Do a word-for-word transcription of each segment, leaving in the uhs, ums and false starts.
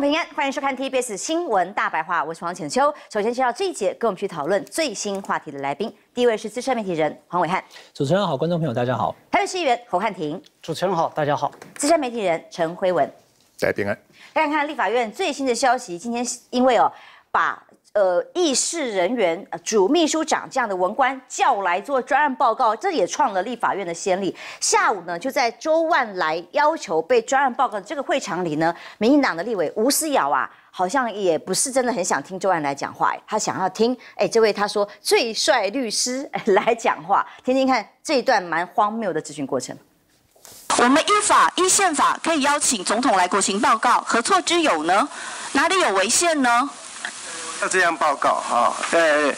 平安，欢迎收看 T B S 新闻大白话，我是黄浅秋。首先介绍这一节跟我们去讨论最新话题的来宾，第一位是资深媒体人黄伟汉。 主持人好，观众朋友大家好。 台北市议员侯汉廷。 主持人好，大家好。 资深媒体人陈辉文。 在平安。 来看看立法院最新的消息，今天因为哦把。 呃，议事人员、呃、主秘书长这样的文官叫来做专案报告，这也创了立法院的先例。下午呢，就在周万来要求被专案报告的这个会场里呢，民进党的立委吴思瑶啊，好像也不是真的很想听周万来讲话，他想要听哎这位他说最帅律师来讲话，听听看这一段蛮荒谬的咨询过程。 我们依法依宪法可以邀请总统来国情报告，何错之有呢？哪里有违宪呢？ 要这样报告啊，呃，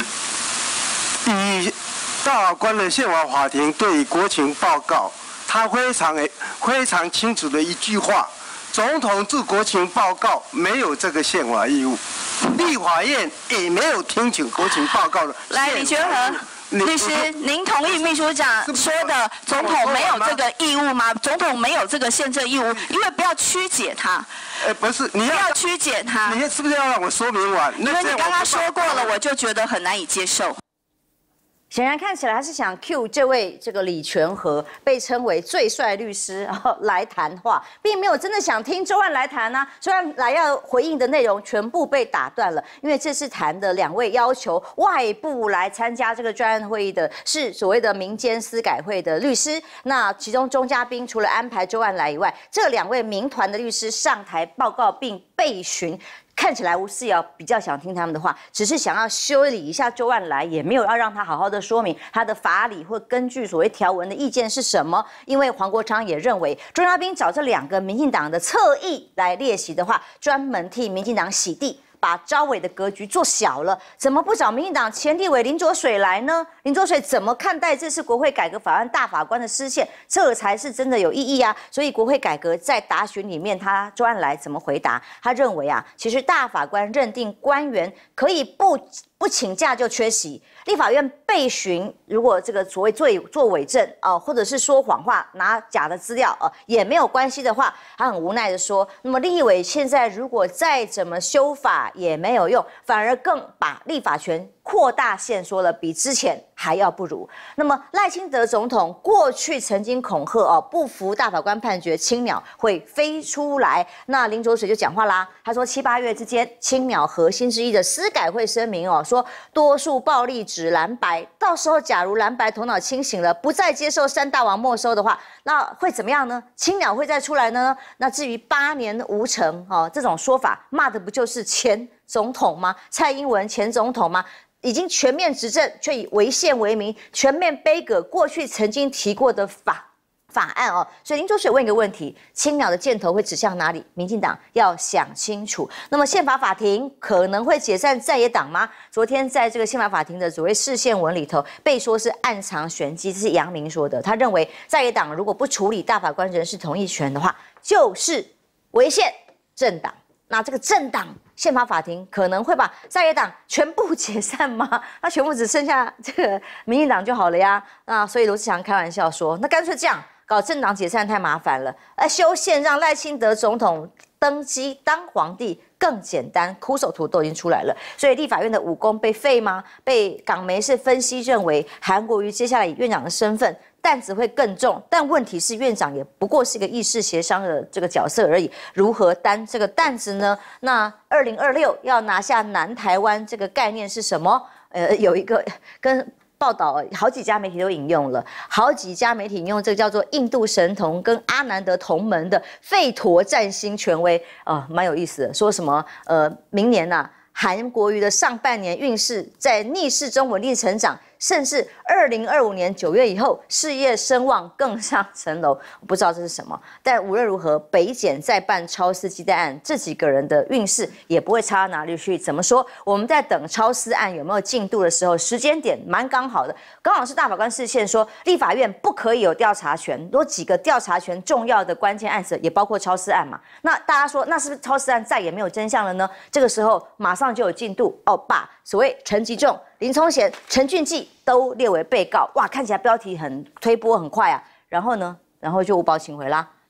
以大法官的宪法法庭对国情报告，他非常非常清楚的一句话：总统致国情报告没有这个宪法义务，立法院也没有听取国情报告的。 来，李学和。 律师，您同意秘书长说的总统没有这个义务吗？总统没有这个宪政义务，因为不要曲解他。 呃，不是，你要不要曲解他。 你是不是要让我说明完？ 因为你刚刚说过了，我就觉得很难以接受。 显然看起来他是想 cue 这位这个李全和被称为最帅律师然后来谈话，并没有真的想听周万来谈啊。周万来要回应的内容全部被打断了，因为这次谈的两位要求外部来参加这个专案会议的是所谓的民间司改会的律师。那其中钟嘉宾除了安排周万来以外，这两位民团的律师上台报告并备询。 看起来吴思瑶比较想听他们的话，只是想要修理一下周万来，也没有要让他好好的说明他的法理或根据所谓条文的意见是什么。因为黄国昌也认为，钟嘉宾找这两个民进党的侧翼来列席的话，专门替民进党洗地。 把招委的格局做小了，怎么不找民进党前立委林濁水来呢？林濁水怎么看待这次国会改革法案大法官的释宪？这才是真的有意义啊！所以国会改革在答询里面，他周安来怎么回答？他认为啊，其实大法官认定官员可以不不请假就缺席，立法院备询，如果这个所谓做做伪证啊、呃，或者是说谎话、拿假的资料啊、呃，也没有关系的话，他很无奈的说，那么立委现在如果再怎么修法， 也没有用，反而更把立法权扩大限缩了，比之前还要不如。那么赖清德总统过去曾经恐吓哦，不服大法官判决，青鸟会飞出来。那林濁水就讲话啦，他说七八月之间，青鸟核心之一的司改会声明哦，说多数暴力指蓝白，到时候假如蓝白头脑清醒了，不再接受三大王没收的话，那会怎么样呢？青鸟会再出来呢？那至于八年无成哦，这种说法骂的不就是前 总统吗？蔡英文前总统吗？已经全面执政，却以违宪为名，全面背革过去曾经提过的法法案哦。所以林浊水问一个问题：青鸟的箭头会指向哪里？民进党要想清楚。那么宪法法庭可能会解散在野党吗？昨天在这个宪法法庭的所谓释宪文里头，被说是暗藏玄机，这是杨明说的。他认为在野党如果不处理大法官人事同意权的话，就是违宪政党。那这个政党 宪法法庭可能会把在野党全部解散吗？那全部只剩下这个民进党就好了呀。那所以罗志祥开玩笑说，那干脆这样搞政党解散太麻烦了，而修宪让赖清德总统登基当皇帝更简单，哭手图都已经出来了。所以立法院的武功被废吗？被港媒是分析认为，韩国瑜接下来以院长的身份 担子会更重，但问题是院长也不过是一个议事协商的这个角色而已，如何担这个担子呢？那二零二六要拿下南台湾这个概念是什么？呃，有一个跟 报道好几家媒体都引用了，好几家媒体引用这个叫做印度神童跟阿南德同门的吠陀占星权威啊，蛮、呃、有意思的。说什么呃，明年呐、啊，韩国瑜的上半年运势在逆势中稳定成长，甚至二零二五年九月以后，事业声望更上层楼。我不知道这是什么，但无论如何，北检再办超私鸡蛋案，这几个人的运势也不会差到哪里去。怎么说？我们在等超私案有没有进度的时候，时间点蛮刚好的，刚好是大法官释宪说，立法院不可以有调查权，有几个调查权重要的关键案子，也包括超私案嘛。那大家说，那是不是超私案再也没有真相了呢？这个时候马上就有进度哦，把所谓陈吉仲、林聪贤、陈俊记都列为被告，哇，看起来标题很推波很快啊。然后呢，然后就无保请回啦。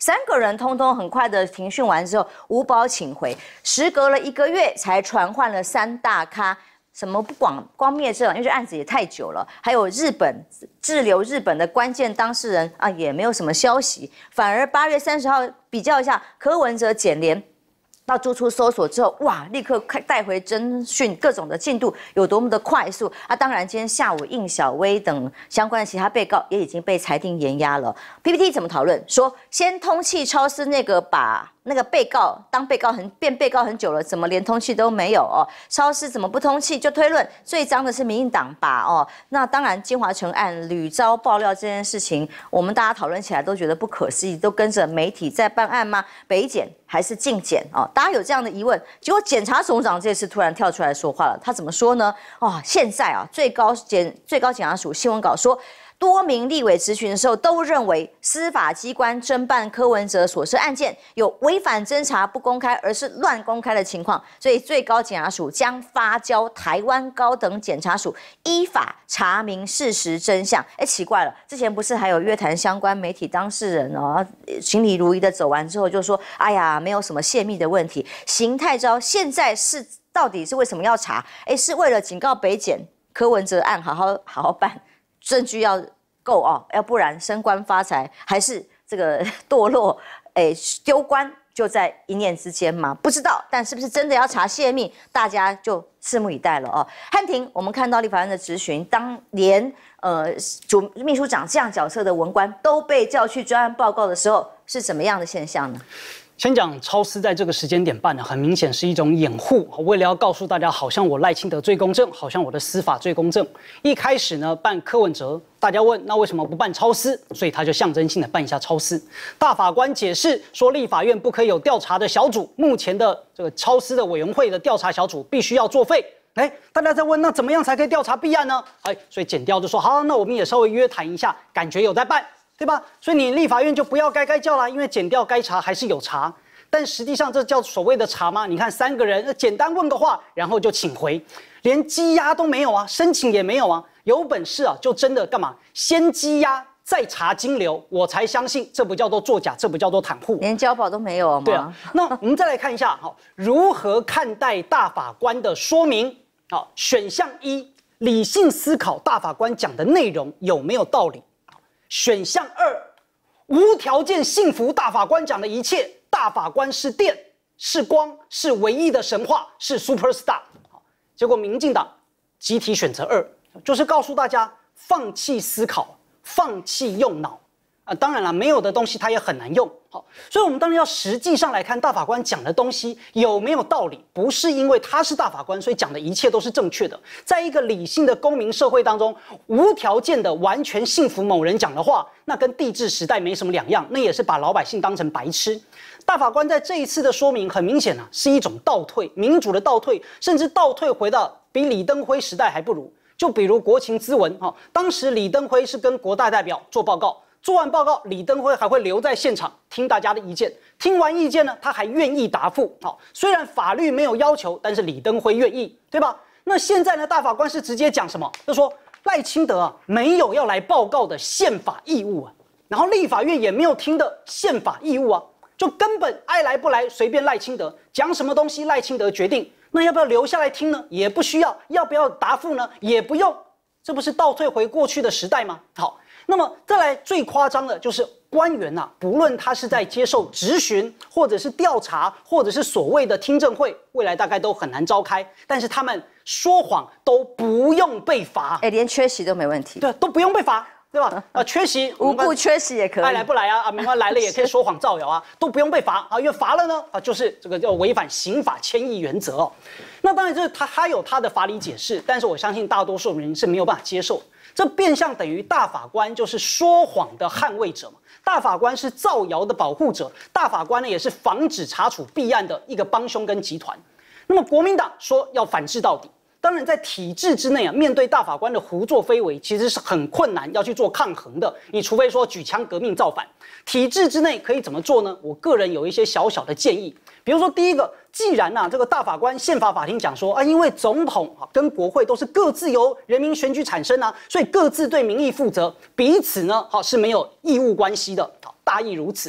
三个人通通很快的庭讯完之后，无保请回，时隔了一个月才传唤了三大咖。什么不光光灭证，因为这案子也太久了，还有日本滞留日本的关键当事人啊，也没有什么消息，反而八月三十号比较一下柯文哲检联。到住处搜索之后，哇，立刻带回侦讯，各种的进度有多么的快速啊！当然，今天下午应小薇等相关的其他被告也已经被裁定延押了。P P T 怎么讨论？说先通气超司那个把那个被告当被告很变被告很久了，怎么连通气都没有哦？超司怎么不通气？就推论最脏的是民进党吧哦。那当然，金华城案屡遭爆料这件事情，我们大家讨论起来都觉得不可思议，都跟着媒体在办案吗？北检还是进检哦？大家有这样的疑问，结果检察总长这次突然跳出来说话了，他怎么说呢？哇，现在啊，最高检最高检察署新闻稿说。多名立委质询的时候都认为司法机关侦办柯文哲所涉案件有违反侦查不公开，而是乱公开的情况，所以最高检察署将发交台湾高等检察署依法查明事实真相。哎，奇怪了，之前不是还有约谈相关媒体当事人哦，行礼如仪的走完之后就说，哎呀，没有什么泄密的问题，邢太昭现在是到底是为什么要查？哎，是为了警告北检柯文哲案好好好好办。证据要够哦，要不然升官发财还是这个堕落，哎，丢官就在一念之间嘛？不知道，但是不是真的要查泄密，大家就拭目以待了哦。汉庭，我们看到立法院的质询，当连呃主秘书长这样角色的文官都被叫去专案报告的时候，是怎么样的现象呢？ 先讲超司在这个时间点办呢，很明显是一种掩护，为了要告诉大家，好像我赖清德最公正，好像我的司法最公正。一开始呢办柯文哲，大家问那为什么不办超司？所以他就象征性的办一下超司。大法官解释说，立法院不可以有调查的小组，目前的这个超司的委员会的调查小组必须要作废。哎，大家在问那怎么样才可以调查弊案呢？哎，所以检调就说好，那我们也稍微约谈一下，感觉有在办。对吧？所以你立法院就不要该该叫啦，因为检调该查还是有查，但实际上这叫所谓的查吗？你看三个人简单问个话，然后就请回，连羁押都没有啊，申请也没有啊，有本事啊就真的干嘛？先羁押再查金流，我才相信这不叫做作假，这不叫做袒护， 连交保都没有吗？ 对啊。那我们再来看一下，好，如何看待大法官的说明？好，选项一，理性思考大法官讲的内容有没有道理？选项二，无条件信服大法官讲的一切，大法官是电，是光，是唯一的神话，是 superstar。结果民进党集体选择二，就是告诉大家放弃思考，放弃用脑。啊，当然了，没有的东西它也很难用。好，所以我们当然要实际上来看大法官讲的东西有没有道理，不是因为他是大法官，所以讲的一切都是正确的。在一个理性的公民社会当中，无条件的完全信服某人讲的话，那跟帝制时代没什么两样，那也是把老百姓当成白痴。大法官在这一次的说明，很明显啊，是一种倒退，民主的倒退，甚至倒退回到比李登辉时代还不如。就比如国情咨文，哈，当时李登辉是跟国大代表做报告。做完报告，李登辉还会留在现场听大家的意见。听完意见呢，他还愿意答复。好，虽然法律没有要求，但是李登辉愿意，对吧？那现在呢，大法官是直接讲什么？就说赖清德啊，没有要来报告的宪法义务啊，然后立法院也没有听的宪法义务啊，就根本爱来不来随便赖清德讲什么东西，赖清德决定。那要不要留下来听呢？也不需要。要不要答复呢？也不用。这不是倒退回过去的时代吗？好。那么再来最夸张的就是官员呐、啊，不论他是在接受质询，或者是调查，或者是所谓的听证会，未来大概都很难召开。但是他们说谎都不用被罚， 哎，连缺席都没问题， 对，都不用被罚，对吧？啊，缺席无故缺席也可以， 爱来不来啊？啊，明白来了也可以说谎造谣啊，都不用被罚啊，因为罚了呢啊，就是这个叫违反刑法迁议原则哦。那当然这他他有他的法理解释，但是我相信大多数人是没有办法接受。这变相等于大法官就是说谎的捍卫者嘛，大法官是造谣的保护者，大法官呢也是防止查处弊案的一个帮凶跟集团。那么国民党说要反制到底，当然在体制之内啊，面对大法官的胡作非为，其实是很困难要去做抗衡的。你除非说举枪革命造反，体制之内可以怎么做呢？我个人有一些小小的建议。比如说，第一个，既然呐、啊，这个大法官宪法法庭讲说啊，因为总统啊跟国会都是各自由人民选举产生啊，所以各自对民意负责，彼此呢好是没有义务关系的，好，大意如此。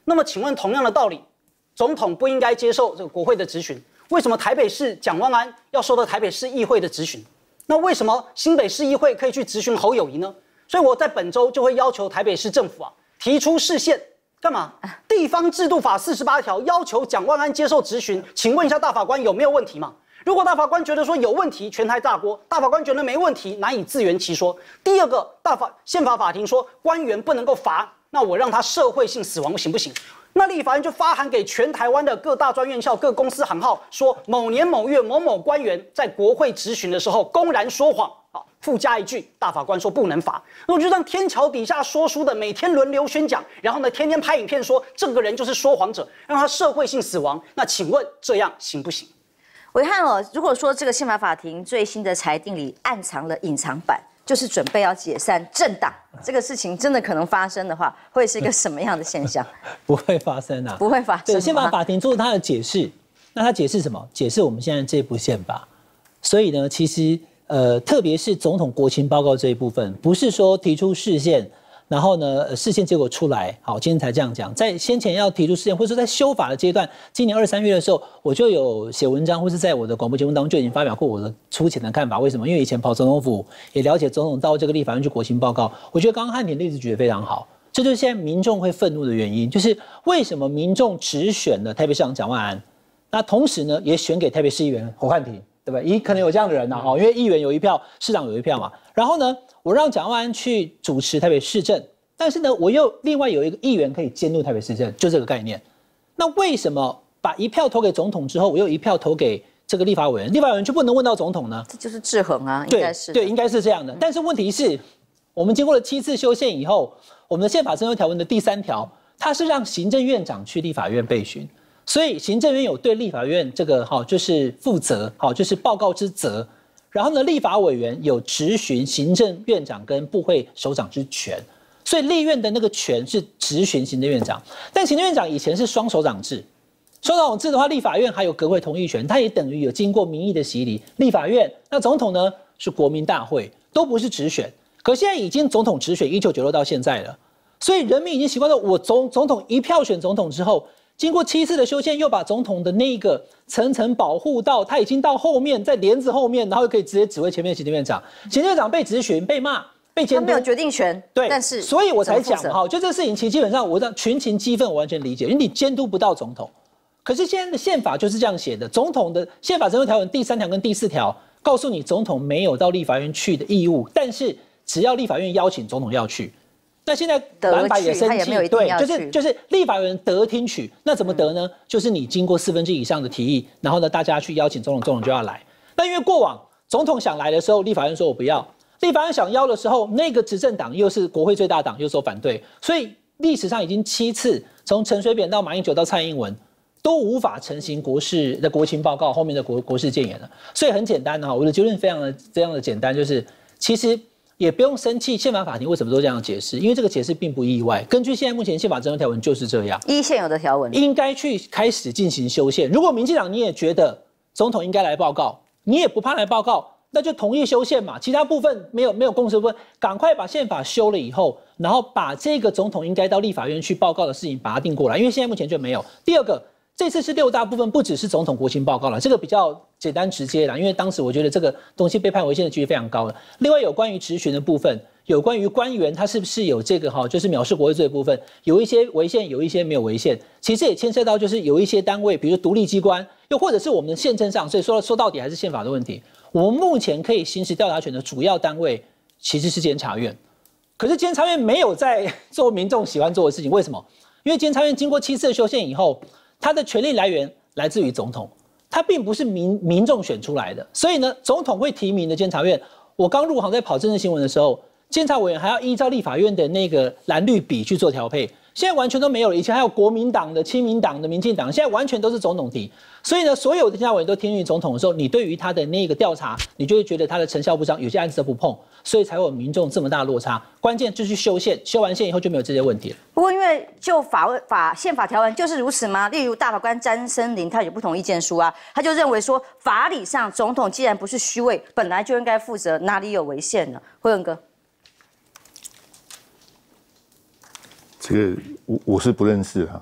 那么请问同样的道理，总统不应该接受这个国会的质询，为什么台北市蒋万安要受到台北市议会的质询？那为什么新北市议会可以去质询侯友宜呢？所以我在本周就会要求台北市政府啊提出释宪，干嘛？地方制度法四十八条要求蒋万安接受质询，请问一下大法官有没有问题嘛？如果大法官觉得说有问题，全台炸锅；大法官觉得没问题，难以自圆其说。第二个，大法宪法法庭说官员不能够罚，那我让他社会性死亡行不行？那立法院就发函给全台湾的各大专院校、各公司行号，说某年某月某某官员在国会质询的时候公然说谎，啊，附加一句，大法官说不能罚。那我就让天桥底下说书的每天轮流宣讲，然后呢，天天拍影片说这个人就是说谎者，让他社会性死亡。那请问这样行不行？ 暐瀚哦，如果说这个宪法法庭最新的裁定里暗藏了隐藏版，就是准备要解散政党，这个事情真的可能发生的话，会是一个什么样的现象？ 不会发生啊， 不会发生。 对，宪法法庭做了他的解释，那他解释什么？解释我们现在这部宪法。所以呢，其实呃，特别是总统国情报告这一部分，不是说提出释宪，然后呢，释宪结果出来，好，今天才这样讲。在先前要提出释宪，或者说在修法的阶段，今年二三月的时候，我就有写文章，或是在我的广播节目当中就已经发表过我的粗浅的看法。为什么？因为以前跑总统府，也了解总统到这个立法院去国情报告。我觉得刚刚汉典例子举得非常好，这就是现在民众会愤怒的原因，就是为什么民众只选了台北市长蒋万安，那同时呢，也选给台北市议员侯汉廷。对不对？也可能有这样的人呐、啊，因为议员有一票，市长有一票嘛。然后呢，我让蒋万安去主持台北市政，但是呢，我又另外有一个议员可以监督台北市政，就这个概念。那为什么把一票投给总统之后，我又一票投给这个立法委员，立法委员就不能问到总统呢？ 这就是制衡啊，应该是对，对，应该是这样的。但是问题是，我们经过了七次修宪以后，我们的宪法增修条文的第三条，它是让行政院长去立法院备询。所以行政院有对立法院这个好就是负责，好就是报告之责，然后呢，立法委员有质询行政院长跟部会首长之权，所以立院的那个权是质询行政院长，但行政院长以前是双首长制，双首长制的话，立法院还有国会同意权，它也等于有经过民意的洗礼，立法院那总统呢是国民大会，都不是直选，可现在已经总统直选一九九六到现在了，所以人民已经习惯了我总总统一票选总统之后。经过七次的修宪，又把总统的那个层层保护到，他已经到后面，在帘子后面，然后又可以直接指挥前面的行政院长。行政院长被质询、被骂、被监督， 他没有决定权。 对， 但是所以我才讲哈，就这个事情，其实基本上我让群情激愤，我完全理解，因为你监督不到总统。可是现在的宪法就是这样写的，总统的宪法增修条文第三条跟第四条告诉你，总统没有到立法院去的义务，但是只要立法院邀请，总统要去。那现在蓝白也生气，对，就是就是立法院得听取，那怎么得呢？嗯、就是你经过四分之一以上的提议，然后呢，大家去邀请总统，总统就要来。那因为过往总统想来的时候，立法院说我不要；立法院想邀的时候，那个执政党又是国会最大党，又说反对，所以历史上已经七次，从陈水扁到马英九到蔡英文，都无法成型国事的国情报告后面的国国事建言了。所以很简单哈，我的结论非常的非常的简单，就是其实。也不用生气，宪法法庭为什么都这样解释？因为这个解释并不意外。根据现在目前宪法增修条文就是这样， 依现有的条文， 应该去开始进行修宪。如果民进党你也觉得总统应该来报告，你也不怕来报告，那就同意修宪嘛。其他部分没有没有共识部分，赶快把宪法修了以后，然后把这个总统应该到立法院去报告的事情把它定过来。因为现在目前就没有。第二个。这次是六大部分，不只是总统国情报告了，这个比较简单直接啦，因为当时我觉得这个东西被判违宪的几率非常高了。另外有关于质询的部分，有关于官员他是不是有这个哈，就是藐视国会罪的部分，有一些违宪，有一些没有违宪。其实也牵涉到就是有一些单位，比如说独立机关，又或者是我们的宪政上，所以说说到底还是宪法的问题。我们目前可以行使调查权的主要单位其实是监察院，可是监察院没有在做民众喜欢做的事情，为什么？因为监察院经过七次的修宪以后。他的权力来源来自于总统，他并不是民民众选出来的，所以呢，总统会提名的监察院。我刚入行在跑政治新闻的时候，监察委员还要依照立法院的那个蓝绿比去做调配，现在完全都没有了。以前还有国民党的、亲民党的、民进党，现在完全都是总统提。所以呢，所有的监察委员都听命于总统的时候，你对于他的那个调查，你就会觉得他的成效不彰，有些案子都不碰，所以才会有民众这么大的落差。关键就是修宪，修完宪以后就没有这些问题了。 不过，因为就法法宪法条文就是如此吗？例如大法官詹森林他有不同意见书啊，他就认为说，法理上总统既然不是虚位，本来就应该负责，哪里有违宪呢？辉文哥， 这个我我是不认识哈，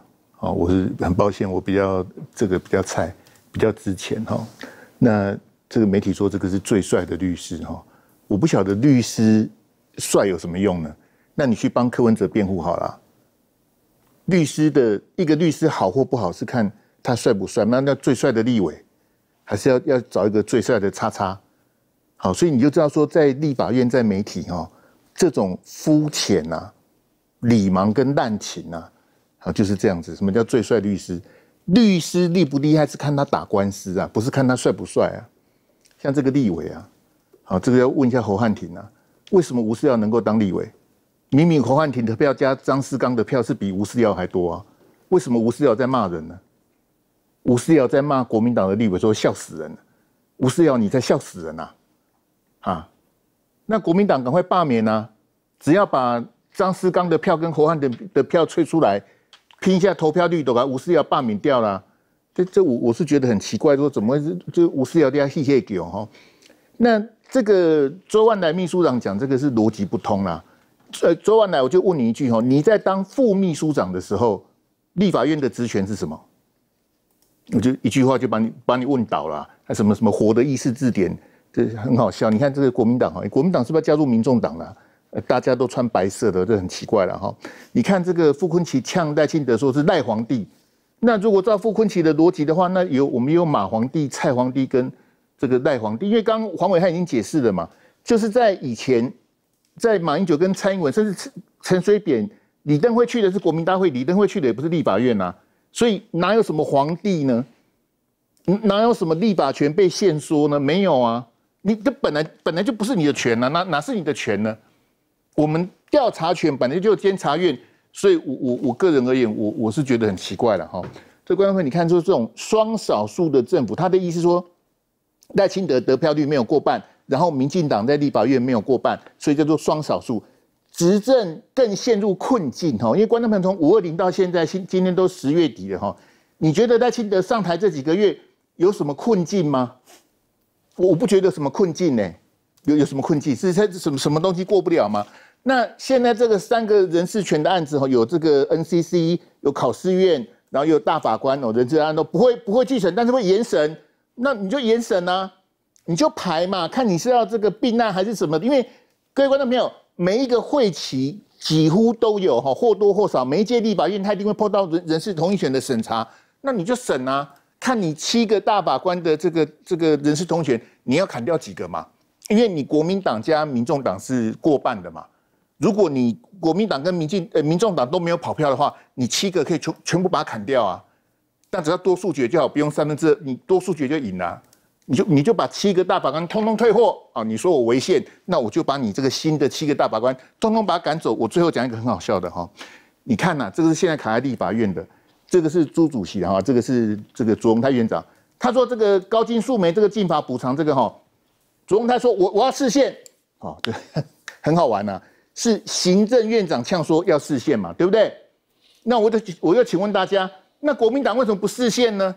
哦，我是很抱歉，我比较这个比较菜，比较之前哈。那这个媒体说这个是最帅的律师哈，我不晓得律师帅有什么用呢？那你去帮柯文哲辩护好了。律师的一个律师好或不好是看他帅不帅，那那最帅的立委，还是要要找一个最帅的叉叉。好，所以你就知道说，在立法院、在媒体哈、哦，这种肤浅啊、礼盲跟滥情啊，好就是这样子。什么叫最帅律师？律师厉不厉害是看他打官司啊，不是看他帅不帅啊。像这个立委啊，好，这个要问一下侯汉廷啊，为什么吴思瑶能够当立委？明明侯汉廷的票加张思刚的票是比吴思瑶还多啊，为什么吴思瑶在骂人呢？吴思瑶在骂国民党的立委说笑死人了，吴思瑶你在笑死人啊！啊，那国民党赶快罢免啊！只要把张思刚的票跟侯汉廷的票吹出来，拼一下投票率，都把吴思瑶罢免掉了、啊。这这我我是觉得很奇怪，说怎么会是就吴思瑶这样嘿嘿狗哈？那这个周万来秘书长讲这个是逻辑不通啦。呃，周万来我就问你一句哈，你在当副秘书长的时候，立法院的职权是什么？我就一句话就把你把你问倒了，还什么什么活的议事字典。这很好笑，你看这个国民党哈，国民党是不是要加入民众党了？呃，大家都穿白色的，这很奇怪了哈。你看这个傅崐萁呛赖清德说是赖皇帝，那如果照傅崐萁的逻辑的话，那有我们有马皇帝、蔡皇帝跟这个赖皇帝，因为刚刚黄伟汉已经解释了嘛，就是在以前，在马英九跟蔡英文甚至陈水扁、李登辉去的是国民大会，李登辉去的也不是立法院啊，所以哪有什么皇帝呢？哪有什么立法权被限缩呢？没有啊。你这本来本来就不是你的权啊，哪哪是你的权呢？我们调查权本来就监察院，所以我我我个人而言，我我是觉得很奇怪了哈。这观众朋友，你看，就是这种双少数的政府，他的意思说，赖清德得票率没有过半，然后民进党在立法院没有过半，所以叫做双少数，执政更陷入困境哈。因为观众朋友从五二零到现在，今今天都十月底了哈，你觉得赖清德上台这几个月有什么困境吗？我不觉得有什么困境呢、欸，有有什么困境？是他什么什么东西过不了吗？那现在这个三个人事权的案子哈，有这个 N C C， 有考试院，然后有大法官哦，人事案都不会不会继承，但是会延审，那你就延审啊，你就排嘛，看你是要这个并案还是什么？因为各位观众朋友，每一个会期几乎都有哈，或多或少，每一届立法院他一定会碰到人人事同意权的审查，那你就审啊。看你七个大法官的这个这个人事同权，你要砍掉几个嘛？因为你国民党加民众党是过半的嘛。如果你国民党跟民进呃民众党都没有跑票的话，你七个可以全全部把它砍掉啊。但只要多数决就好，不用三分之二，你多数决就赢了、啊。你就你就把七个大法官通通退货啊！你说我违宪，那我就把你这个新的七个大法官通通把他赶走。我最后讲一个很好笑的哈，你看呐、啊，这个是现在卡在立法院的。这个是朱主席的哈，这个是这个卓荣泰院长，他说这个高金素梅这个进法补偿这个哈，卓荣泰说我我要释宪，哦，对，很好玩呐、啊，是行政院长呛说要释宪嘛，对不对？那我就我又请问大家，那国民党为什么不释宪呢？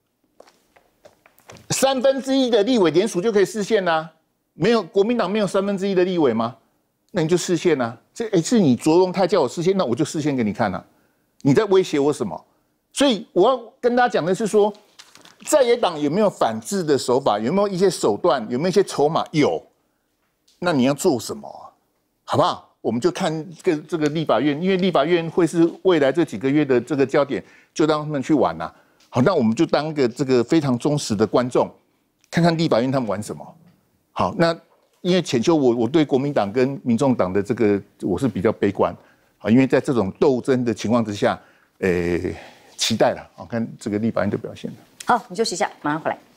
三分之一的立委联署就可以释宪啦、啊，没有国民党没有三分之一的立委吗？那你就释宪啊，这哎是你卓荣泰叫我释宪，那我就释宪给你看啊，你在威胁我什么？所以我要跟大家讲的是说，在野党有没有反制的手法？有没有一些手段？有没有一些筹码？有。那你要做什么？好不好？我们就看这个这个立法院，因为立法院会是未来这几个月的这个焦点，就让他们去玩呐、啊。好，那我们就当个这个非常忠实的观众，看看立法院他们玩什么。好，那因为浅秋我我对国民党跟民众党的这个我是比较悲观啊，因为在这种斗争的情况之下，诶、欸。期待了，我看这个立法院的表现。 好，你休息一下，马上回来。